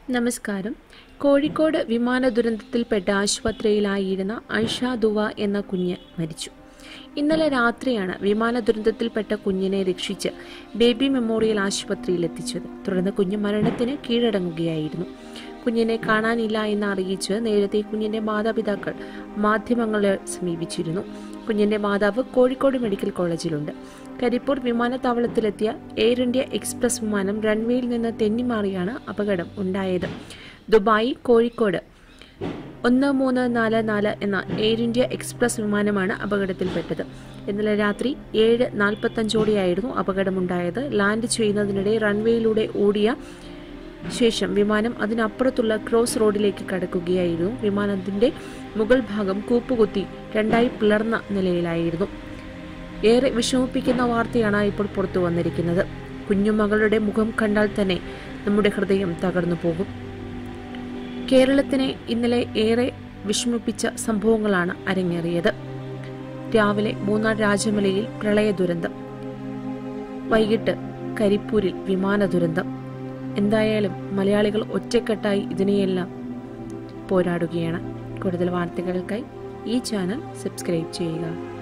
നമസ്കാരം. കോഴിക്കോട് വിമാന ദുരന്തത്തിൽപ്പെട്ട ആശുപത്രിയിലായിരുന്ന ഐഷ ദുവ എന്ന കുഞ്ഞ് മരിച്ചു. ഇന്നലെ രാത്രിയാണ് വിമാന ദുരന്തത്തിൽപ്പെട്ട കുഞ്ഞിനെ രക്ഷിച്ച് ബേബി മെമ്മോറിയൽ ആശുപത്രിയിൽ എത്തിച്ചത്. തുടർന്ന് കുഞ്ഞ് മരണത്തിന് കീഴടങ്ങുകയായിരുന്നു. കുഞ്ഞിനെ കാണാനില്ല എന്ന് അറിയിച്ച് നേരത്തെ കുഞ്ഞിന്റെ മാതാപിതാക്കൾ മാധ്യമങ്ങളെ സമീപിച്ചിരുന്നു. കുഞ്ഞിന്റെ മാതാവ് കോഴിക്കോട് മെഡിക്കൽ കോളേജിലുണ്ട്. കരിപ്പൂർ വിമാനത്താവളത്തിലെത്തിയ എയർ ഇന്ത്യ എക്സ്പ്രസ് വിമാനം റൺവേയിൽ നിന്ന് തെന്നിമാറിയാണ് അപകടം ഉണ്ടായത്. ദുബായ് കോഴിക്കോട് 1344 എന്ന എയർ ഇന്ത്യ എക്സ്പ്രസ് വിമാനമാണ് അപകടത്തിൽപ്പെട്ടത്. ഇന്നലെ രാത്രി 7:45 അപകടമുണ്ടായത്. ലാൻഡ് ചെയ്യുന്നതിനിടെ റൺവേയിലൂടെ ഓടിയ ശേഷം വിമാനം അതിനപ്പുറത്തുള്ള ക്രോസ് റോഡിലേക്ക് കടക്കുകയായിരുന്നു. വിമാനത്തിന്റെ മുകൾ ഭാഗം കൂപ്പുകുത്തി രണ്ടായി പിളർന്ന നിലയിലായിരുന്നു. ഏറെ വിഷമിപ്പിക്കുന്ന വാർത്തയാണ് ഇപ്പോൾ പുറത്തു വന്നിരിക്കുന്നത്. കുഞ്ഞുമകളുടെ മുഖം കണ്ടാൽ തന്നെ നമ്മുടെ ഹൃദയം തകർന്നു പോകും. കേരളത്തിനെ ഇന്നലെ ഏറെ വിഷമിപ്പിച്ച സംഭവങ്ങളാണ് അരങ്ങേറിയത്. രാവിലെ മൂന്നാർ രാജമലയിൽ പ്രളയ ദുരന്തം, വൈകിട്ട് കരിപ്പൂരിൽ വിമാന ദുരന്തം. എന്തായാലും മലയാളികൾ ഒറ്റക്കെട്ടായി ഇതിനെയെല്ലാം പോരാടുകയാണ്. കൂടുതൽ വാർത്തകൾക്കായി ഈ ചാനൽ സബ്സ്ക്രൈബ് ചെയ്യുക.